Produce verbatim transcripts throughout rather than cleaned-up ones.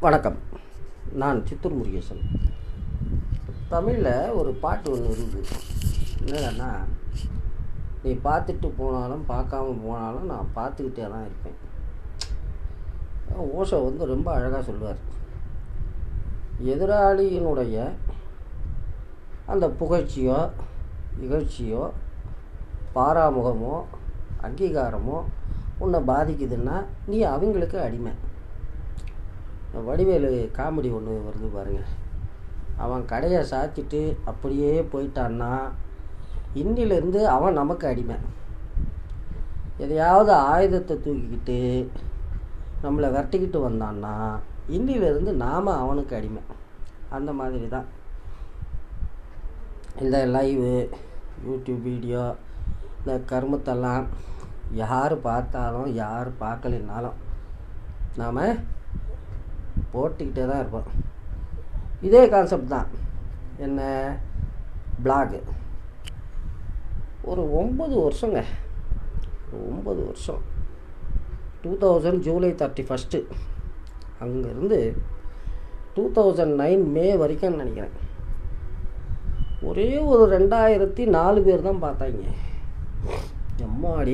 வணக்கம். நான் சித்தூர் முருகேசன். தமிழில் ஒரு பாட்டு ஒன்று இருக்குது. என்னன்னா, நீ பார்த்துட்டு போனாலும் பார்க்காம போனாலும் நான் பார்த்துக்கிட்டே தான் இருப்பேன். ஓஷோ வந்து ரொம்ப அழகாக சொல்லுவார். எதிராளியினுடைய அந்த புகழ்ச்சியோ இகழ்ச்சியோ பாராமுகமோ அங்கீகாரமோ உன்னை பாதிக்குதுன்னா நீ அவங்களுக்கு அடிமை. வடிவேலு காமெடி ஒன்று வருது பாருங்கள். அவன் கடையை சாத்திட்டு அப்படியே போயிட்டான்னா இன்னிலிருந்து அவன் நமக்கு அடிமை. எதையாவது ஆயுதத்தை தூக்கிக்கிட்டு நம்மளை விரட்டிக்கிட்டு வந்தான்னா இன்னிலிருந்து நாம் அவனுக்கு அடிமை. அந்த மாதிரி தான் இந்த லைவு யூடியூப் வீடியோ இந்த கருமத்தெல்லாம் யார் பார்த்தாலும் யார் பார்க்கலைன்னாலும் நாம் போட்டுக்கிட்டே தான் இருப்போம். இதே கான்செப்ட் தான். என்ன பிளாகு ஒரு ஒம்பது வருஷங்க ஒம்பது வருஷம் two thousand July thirty first அங்கேருந்து டூ தௌசண்ட் நைன் மே வரைக்கும் நினைக்கிறேன். ஒரே ஒரு ரெண்டாயிரத்தி நாலு பேர் தான் பார்த்தாங்க. எம்மாடி.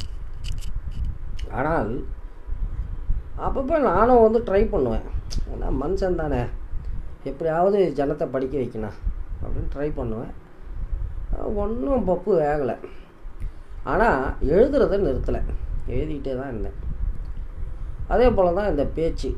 ஆனால் அப்பப்போ நானும் வந்து ட்ரை பண்ணுவேன். ஏன்னா மனுஷன் தானே, எப்படியாவது ஜனத்தை படிக்க வைக்கணும் அப்படின்னு ட்ரை பண்ணுவேன். ஒன்றும் பப்பு வேகலை. ஆனால் எழுதுறதை நிறுத்தலை, எழுதிக்கிட்டே தான் இருந்தேன். அதே போல் தான் இந்த பேச்சு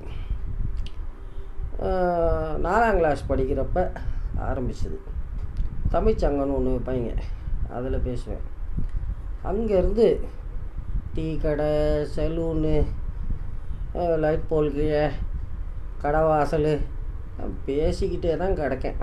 நாலாம் கிளாஸ் படிக்கிறப்ப ஆரம்பிச்சது. தமிழ்ச்சங்கன்னு ஒன்று வைப்பாங்க, அதில் பேசுவேன். அங்கேருந்து டீ கடை, சலூனு, லைட் போல் கீழே, கடை வாசல் பேசிக்கிட்டே தான் கிடக்கேன்.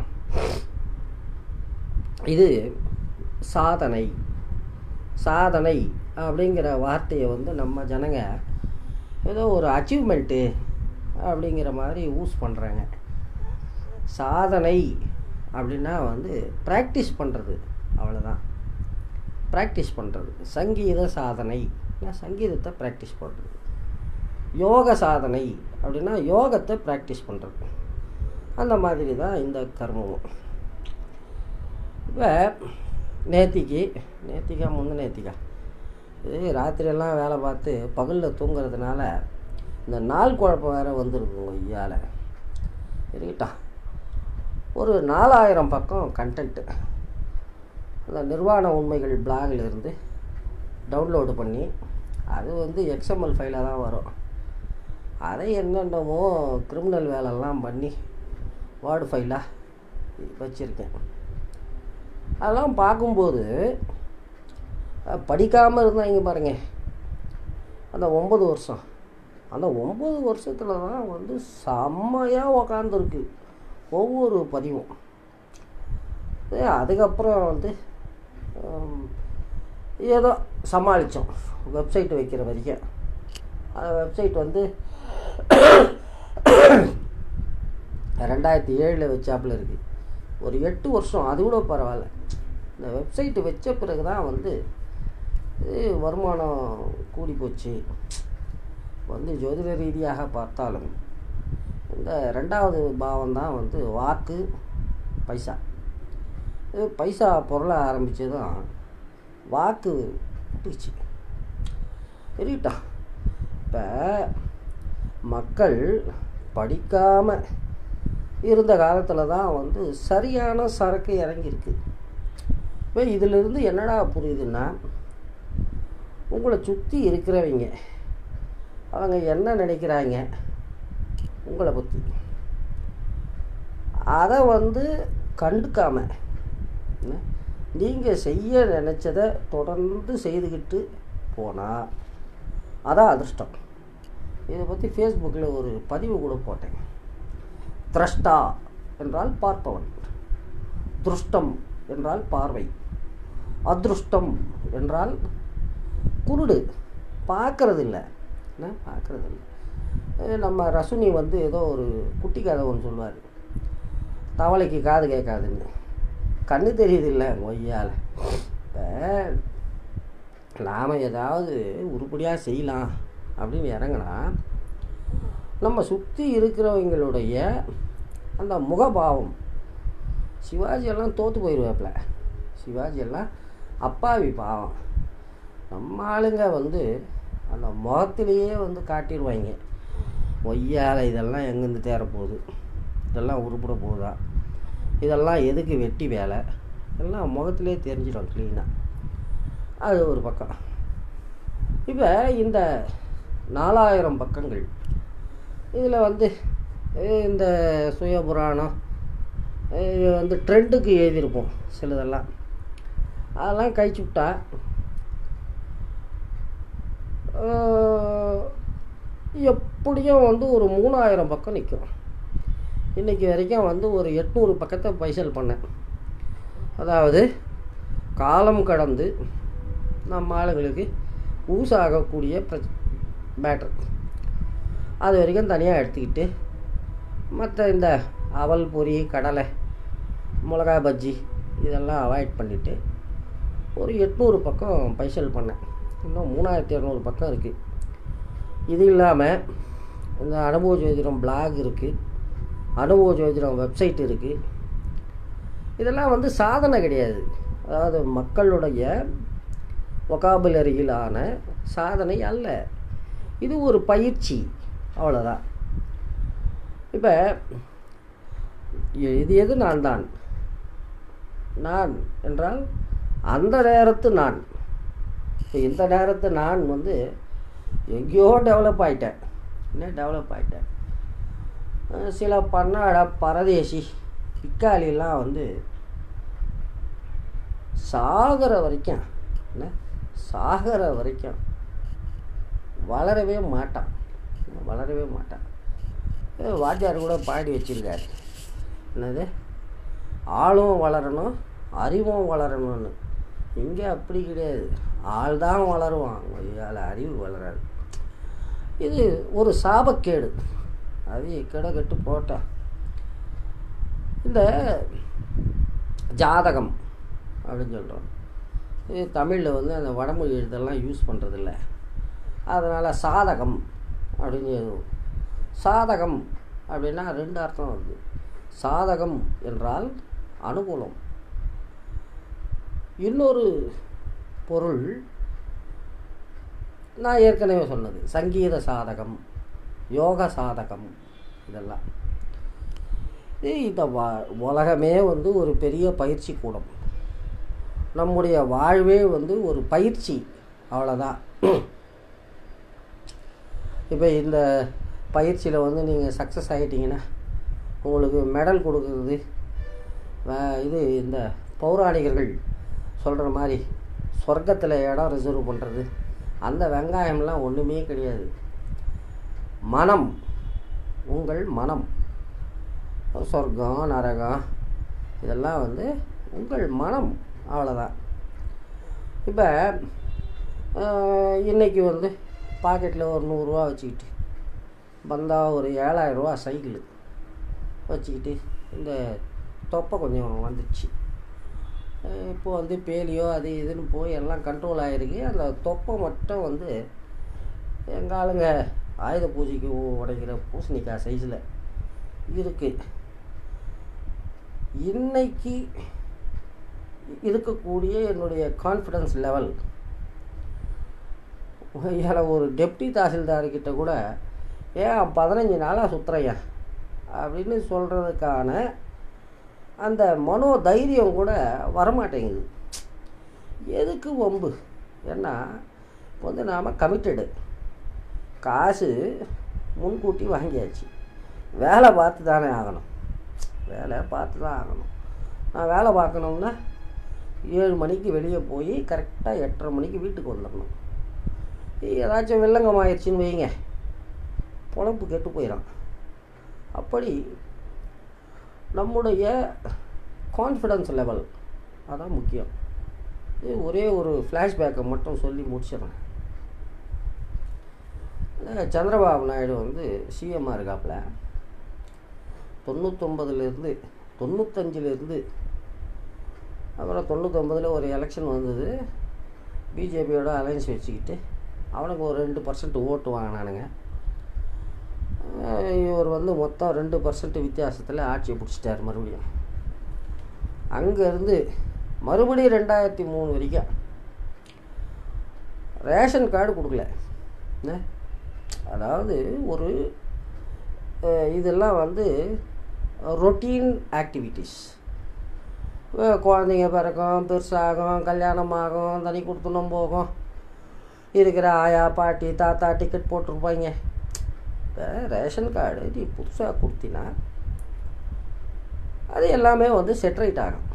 இது சாதனை சாதனை அப்படிங்கிற வார்த்தையை வந்து நம்ம ஜனங்க ஏதோ ஒரு அச்சீவ்மெண்ட்டு அப்படிங்கிற மாதிரி யூஸ் பண்ணுறாங்க. சாதனை அப்படின்னா வந்து ப்ராக்டிஸ் பண்ணுறது, அவ்வளோதான். ப்ராக்டிஸ் பண்ணுறது. சங்கீத சாதனை சங்கீதத்தை ப்ராக்டிஸ் பண்ணுறது. யோக சாதனை அப்படின்னா யோகத்தை ப்ராக்டிஸ் பண்ணுறது. அந்த மாதிரி தான் இந்த கர்மமும். இப்போ நேத்திக்கு நேத்திக்கா முந்த நேத்திக்கா இது ராத்திரியெல்லாம் வேலை பார்த்து பகலில் தூங்குறதுனால இந்த நாள் குழப்பம் வேறு வந்துருக்குங்க. ஐயால் இருக்கட்டான். ஒரு நாலாயிரம் பக்கம் கண்டென்ட்டு அந்த நிர்வாண உண்மைகள் பிளாகில் இருந்து டவுன்லோடு பண்ணி, அது வந்து எக்ஸ்எம்எல் ஃபைலாக தான் வரும். அதை என்னென்னமோ கிரிமினல் வேலைலாம் பண்ணி வேர்டு ஃபைலாக வச்சுருக்கேன். அதெல்லாம் பார்க்கும்போது படிக்காமல் இருந்தாங்க பாருங்க. அந்த ஒம்பது வருஷம் அந்த ஒம்பது வருஷத்தில் தான் வந்து செம்மையாக உக்காந்துருக்கு ஒவ்வொரு பதிவும். அதுக்கப்புறம் வந்து ஏதோ சமாளித்தோம் வெப்சைட் வைக்கிற வரைக்கும். அந்த வெப்சைட் வந்து ரெண்டாயிரத்தி ஏழில் வச்சாப்பில் இருக்குது. ஒரு எட்டு வருஷம், அது கூட பரவாயில்ல. இந்த வெப்சைட்டு வச்ச பிறகு தான் வந்து வருமானம் கூடி போச்சு. வந்து ஜோதிட ரீதியாக பார்த்தாலும் இந்த ரெண்டாவது பாவம் தான் வந்து வாக்கு பைசா. இது பைசா பொருளை ஆரம்பித்ததும் வாக்கு விட்டுச்சு. சரிட்டா. இப்போ மக்கள் படிக்காமல் இருந்த காலத்தில் தான் வந்து சரியான சரக்கு இறங்கியிருக்கு. இப்போ இதிலிருந்து என்னடா புரியுதுன்னா, உங்களை சுற்றி இருக்கிறவங்க அவங்க என்ன நினைக்கிறாங்க உங்களை பற்றி, அதை வந்து கண்டுக்காமல் நீங்கள் செய்ய நினச்சதை தொடர்ந்து செய்துக்கிட்டு போனால் அதான் அதிர்ஷ்டம். இதை பற்றி ஃபேஸ்புக்கில் ஒரு பதிவு கூட போட்டேன். திரஷ்டா என்றால் பார்ப்பவன், திருஷ்டம் என்றால் பார்வை, அதிருஷ்டம் என்றால் குருடு, பார்க்கறது இல்லை. என்ன பார்க்கறது இல்லை. நம்ம ரசுனி வந்து ஏதோ ஒரு குட்டி கதை ஒன்று சொல்லுவார். தவளைக்கு காது கேட்காதுன்னு. கண்ணு தெரியுது இல்லை ஒய்யால். இப்போ நாம் ஏதாவது உருப்படியாக செய்யலாம் அப்படின்னு இறங்கினா நம்ம சுற்றி இருக்கிறவங்களுடைய அந்த முகபாவம். சிவாஜியெல்லாம் தோற்று போயிடுவாப்புல. சிவாஜியெல்லாம் அப்பாவி பாவம். நம்ம ஆளுங்க வந்து அந்த முகத்திலேயே வந்து காட்டிடுவாங்க. ஒய்யால இதெல்லாம் எங்கேருந்து தேரப்போகுது, இதெல்லாம் உருப்பிட போகுதா, இதெல்லாம் எதுக்கு வெட்டி வேலை, எல்லாம் முகத்திலே தெரிஞ்சிடும் க்ளீனாக. அது ஒரு பக்கம். இப்போ இந்த நாலாயிரம் பக்கங்கள் இதில் வந்து இந்த சுயபுராணம் வந்து ட்ரெண்டுக்கு எழுதியிருப்போம் சிலதெல்லாம். அதெல்லாம் கழிச்சு விட்டா எப்படியும் வந்து ஒரு மூணாயிரம் பக்கம் நிற்கும். இன்றைக்கி வரைக்கும் வந்து ஒரு எட்நூறு பக்கத்தை பைசல் பண்ணேன். அதாவது காலம் கடந்து நம்ம ஆளுங்களுக்கு யூஸ் ஆகக்கூடிய ப்ர மேட்ரு அது வரைக்கும் தனியாக எடுத்துக்கிட்டு, மற்ற இந்த அவல் பொரி, கடலை, மிளகா பஜ்ஜி இதெல்லாம் அவாய்ட் பண்ணிவிட்டு ஒரு எட்நூறு பக்கம் பைசல் பண்ணேன். இன்னும் மூணாயிரத்தி இரநூறு பக்கம் இருக்குது. இது இல்லாமல் இந்த அனுபவ ஜோதிடம் பிளாக் இருக்குது, அனுபவ ஜோதிடம் வெப்சைட் இருக்குது. இதெல்லாம் வந்து சாதனை கிடையாது. அதாவது மக்களுடைய வொகாபுலரியிலான சாதனை அல்ல. இது ஒரு பயிற்சி, அவ்வளோதான். இப்போ இது எது நான் தான். நான் என்றால் அந்த நேரத்து நான். இப்போ இந்த நேரத்து நான் வந்து எங்கேயோ டெவலப் ஆகிட்டேன். என்ன டெவலப் ஆகிட்டேன். சில பன்னாட பரதேசி பிக்காலிலாம் வந்து சாகிற வரைக்கும் என்ன சாகிற வரைக்கும் வளரவே மாட்டான் வளரவே மாட்டான் வாத்தியார் கூட பாடி வச்சுருக்காரு. என்னது, ஆளும் வளரணும் அறிவும் வளரணும்னு. இங்கே அப்படி கிடையாது. ஆள் தான் வளருவான், ஆள் அறிவு வளராது. இது ஒரு சாபக்கேடு. அது கெட கெட்டு போட்டான். இந்த ஜாதகம் அப்படின்னு சொல்கிறோம். இது தமிழில் வந்து அந்த வடமொழி எழுதெல்லாம் யூஸ் பண்ணுறதில்ல. அதனால் சாதகம் அப்படின்னு எழுதுவோம். சாதகம் அப்படின்னா ரெண்டு அர்த்தம் வருது. சாதகம் என்றால் அனுகூலம். இன்னொரு பொருள் நான் ஏற்கனவே சொன்னது சங்கீத சாதகம், யோக சாதகம். இதெல்லாம் இந்த வா உலகமே வந்து ஒரு பெரிய பயிற்சி கூடம். நம்முடைய வாழ்வே வந்து ஒரு பயிற்சி, அவ்வளோதான். இப்போ இந்த பயிற்சியில் வந்து நீங்கள் சக்ஸஸ் ஆகிட்டீங்கன்னா உங்களுக்கு மெடல் கொடுக்குறது, இது இந்த பௌராணிகர்கள் சொல்கிற மாதிரி சொர்க்கத்தில் இடம் ரிசர்வ் பண்ணுறது, அந்த வெங்காயம்லாம் ஒன்றுமே கிடையாது. மனம், உங்கள் மனம், சொர்க்கம் நரகம் இதெல்லாம் வந்து உங்கள் மனம், அவ்வளோதான். இப்போ இன்றைக்கி வந்து பாக்கெட்டில் ஒரு நூறுரூவா வச்சுக்கிட்டு வந்தால் ஒரு ஏழாயிரரூவா சைக்கிள் வச்சுக்கிட்டு இந்த தொப்பை கொஞ்சம் வந்துடுச்சு. இப்போது வந்து பேலியோ அது இதுன்னு போய் எல்லாம் கண்ட்ரோல் ஆகிருக்கு. அந்த தொப்பை மட்டும் வந்து எங்கள் ஆளுங்க ஆயுத பூஜைக்கு உடைக்கிற பூசணிக்காய் சைஸில் இருக்குது. இன்னைக்கு இருக்கக்கூடிய என்னுடைய கான்ஃபிடன்ஸ் லெவல், இதில் ஒரு டெப்டி தாசில்தார்கிட்ட கூட ஏன் பதினஞ்சு நாளாக சுற்றுறையா அப்படின்னு சொல்கிறதுக்கான அந்த மனோ தைரியம் கூட வரமாட்டேங்குது. எதுக்கு வம்பு? ஏன்னா இப்போ வந்து நாம் கமிட்டடு, காசு முன்கூட்டி வாங்கியாச்சு, வேலை பார்த்து தானே ஆகணும். வேலை பார்த்து தான் ஆகணும். நான் வேலை பார்க்கணும்னா ஏழு மணிக்கு வெளியே போய் கரெக்டாக எட்டரை மணிக்கு வீட்டுக்கு வந்துடணும். ஏதாச்சும் வெள்ளங்கம் ஆயிடுச்சின்னு வைங்க, பொழப்பு கெட்டு போயிடும். அப்படி நம்முடைய கான்ஃபிடன்ஸ் லெவல் அதான் முக்கியம். இது ஒரே ஒரு ஃப்ளாஷ்பேக்கை மட்டும் சொல்லி முடிச்சிடறேன். சந்திரபாபு நாயுடு வந்து சிஎம்மாக இருக்காப்புல. தொண்ணூத்தொம்பதுலேருந்து தொண்ணூத்தஞ்சிலேருந்து அப்புறம் தொண்ணூத்தொம்பதில் ஒரு எலெக்ஷன் வந்தது. பிஜேபியோட அலைன்ஸ் வச்சுக்கிட்டு அவனுக்கு ஒரு ரெண்டு பர்சன்ட் ஓட்டு வாங்கினானுங்க. இவர் வந்து மொத்தம் ரெண்டு பர்சன்ட் வித்தியாசத்தில் ஆட்சியை பிடிச்சிட்டார் மறுபடியும். அங்கேருந்து மறுபடியும் ரெண்டாயிரத்தி மூணு வரைக்கும் ரேஷன் கார்டு கொடுக்கல. அதாவது ஒரு இதெல்லாம் வந்து ரொட்டீன் ஆக்டிவிட்டீஸ். குழந்தைங்க பிறக்கும், பெருசாகும், கல்யாணமாகும், தனி கொடுத்துனும் போகும், இருக்கிற ஆயா பாட்டி தாத்தா டிக்கெட் போட்டிருப்பாங்க. இப்போ ரேஷன் கார்டு நீ புதுசாக கொடுத்தினா அது எல்லாமே வந்து செட்ரைட் ஆகும்.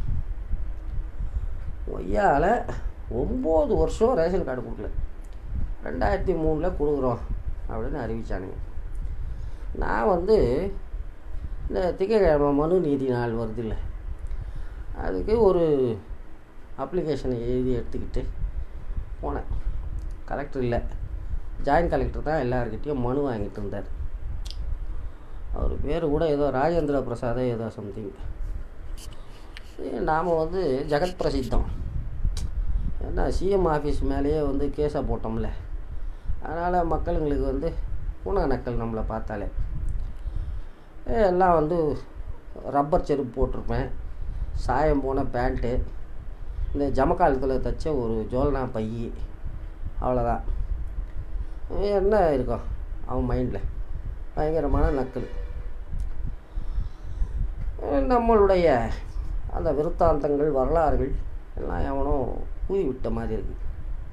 ஒய்யால் ஒம்பது வருஷம் ரேஷன் கார்டு கொடுக்கல, ரெண்டாயிரத்தி மூணில் கொடுக்குறோம் அப்படின்னு அறிவித்தானுங்க. நான் வந்து இந்த திங்கக்கிழமை மனு நீதி நாள் வருது இல்லை, அதுக்கு ஒரு அப்ளிகேஷனை எழுதி எடுத்துக்கிட்டு போனேன். கலெக்டர் இல்லை, ஜாயின்ட் கலெக்டர் தான் எல்லாருக்கிட்டையும் மனு வாங்கிட்டு இருந்தார். அவர் பேர் கூட ஏதோ ராஜேந்திர பிரசாதோ ஏதோ சம்திங். நாம் வந்து ஜெகத் பிரசித்தம், ஏன்னா சிஎம் ஆஃபீஸ் மேலேயே வந்து கேஸை போட்டோம்ல, அதனால் மக்களுங்களுக்கு வந்து பூனா நக்கல் நம்மளை பார்த்தாலே. எல்லாம் வந்து ரப்பர் செருப்பு போட்டிருப்பேன், சாயம் போன பேண்ட்டு, இந்த ஜமக்காலத்தில் தைச்ச ஒரு ஜோல்னா பை, அவ்வளோதான். என்ன இருக்கும் அவன் மைண்டில்? பயங்கரமான நக்கல். நம்மளுடைய அந்த விருத்தாந்தங்கள் வரலாறுகள் எல்லாம் எவனும் கூவி விட்ட மாதிரி இருக்குது.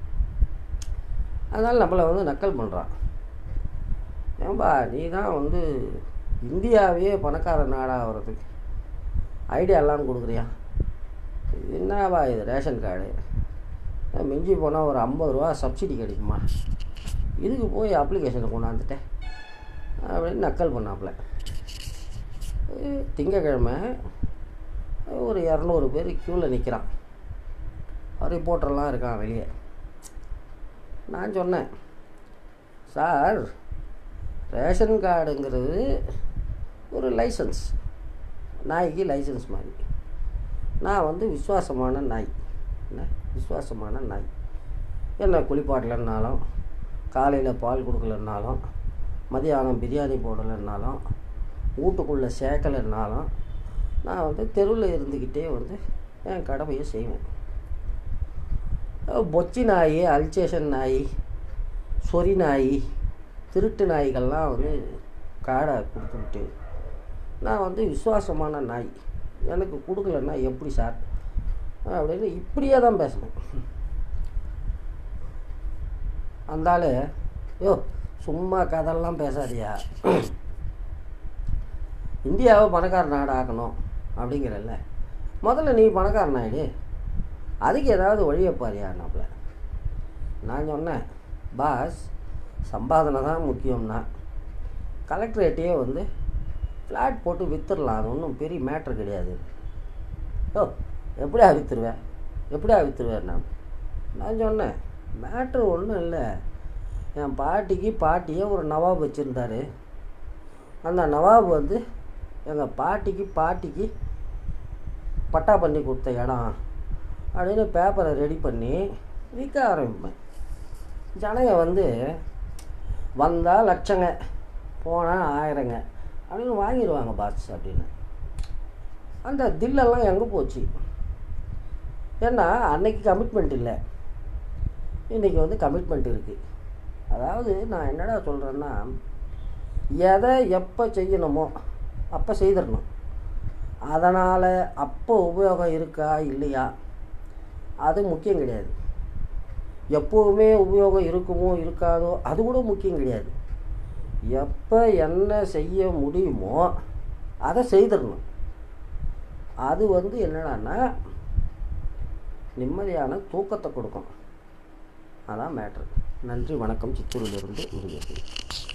அதனால் நம்மளை வந்து நக்கல் பண்ணுறான். ஏன்பா நீ தான் வந்து இந்தியாவே பணக்கார நாடாக வர்றதுக்கு ஐடியாலாம் கொடுக்குறியா? என்னவா இது ரேஷன் கார்டு மிஞ்சி போனால் ஒரு ஐம்பது ரூபா சப்சிடி கிடைக்குமா, இதுக்கு போய் அப்ளிகேஷனை கொண்டாந்துட்டேன் அப்படின்னு நக்கல் பண்ணாப்புல. திங்கக்கிழமை ஒரு இரநூறு பேர் க்யூவில் நிற்கிறான், ரிப்போர்ட்டர்லாம் இருக்கான் வெளியே. நான் சொன்னேன், சார் ரேஷன் கார்டுங்கிறது ஒரு லைசன்ஸ், நாய்க்கு லைசன்ஸ் மாதிரி. நான் வந்து விசுவாசமான நாய், என்ன விசுவாசமான நாய். என்ன குளிப்பாட்டலைன்னாலும், காலையில் பால் கொடுக்கலன்னாலும், மதியானம் பிரியாணி போடலைன்னாலும், வீட்டுக்குள்ளே சேர்க்கலைன்னாலும், நான் வந்து தெருவில் இருந்துக்கிட்டே வந்து என் கடமையை செய்வேன். பொச்சி நாய், அல்சேஷன் நாய், சொறி நாய், திருட்டு நாய்கள்லாம் வந்து காடை கொடுத்துக்கிட்டு நான் வந்து விசுவாசமான நாய், எனக்கு கொடுக்கலன்னா எப்படி சார் அப்படின்னு இப்படியே தான் பேசணும். அந்தாலும் யோ சும்மா கதெல்லாம் பேசாதியா, இந்தியாவை பணக்கார நாடு ஆக்கணும் அப்படிங்கிறல்ல, முதல்ல நீ பணக்கார நாயுடு, அதுக்கு ஏதாவது வழியை பாரியானாப்புல. நான் சொன்னேன், பாஸ் சம்பாதனை தான் முக்கியம்னா கலெக்டரேட்டையே வந்து ஃப்ளாட் போட்டு விற்றுடலாம், அது ஒன்றும் பெரிய மேட்ரு கிடையாது. ஓ எப்படியா விற்றுருவேன், எப்படியா விற்றுருவேன் நான் நான் சொன்னேன், மேட்ரு ஒன்றும் இல்லை. என் பாட்டிக்கு பாட்டியே ஒரு நவாப் வச்சுருந்தார், அந்த நவாப் வந்து எங்கள் பாட்டிக்கு பாட்டிக்கு பட்டா பண்ணி கொடுத்த இடம் அப்படின்னு பேப்பரை ரெடி பண்ணி விற்க ஆரம்பிப்பேன். ஜனங்க வந்து வந்தால் லட்சங்க, போனால் ஆயிரங்க அப்படின்னு வாங்கிடுவாங்க பாஸ் அப்படின்னு. அந்த தில்லெல்லாம் எங்கே போச்சு? ஏன்னா அன்னைக்கு கமிட்மெண்ட் இல்லை, இன்றைக்கி வந்து கமிட்மெண்ட் இருக்குது. அதாவது நான் என்னடா சொல்கிறேன்னா, எதை எப்போ செய்யணுமோ அப்போ செய்திடணும். அதனால் அப்போ உபயோகம் இருக்கா இல்லையா அது முக்கியம் கிடையாது. எப்போவுமே உபயோகம் இருக்குமோ இருக்காதோ அது கூட முக்கியம் கிடையாது. எப்போ என்ன செய்ய முடியுமோ அதை செய்திடணும். அது வந்து என்னடான்னா நிம்மதியான தூக்கத்தை கொடுக்கும். அதான் மேட்ரு. நன்றி, வணக்கம். சித்தூரிலிருந்து முருகேசன்.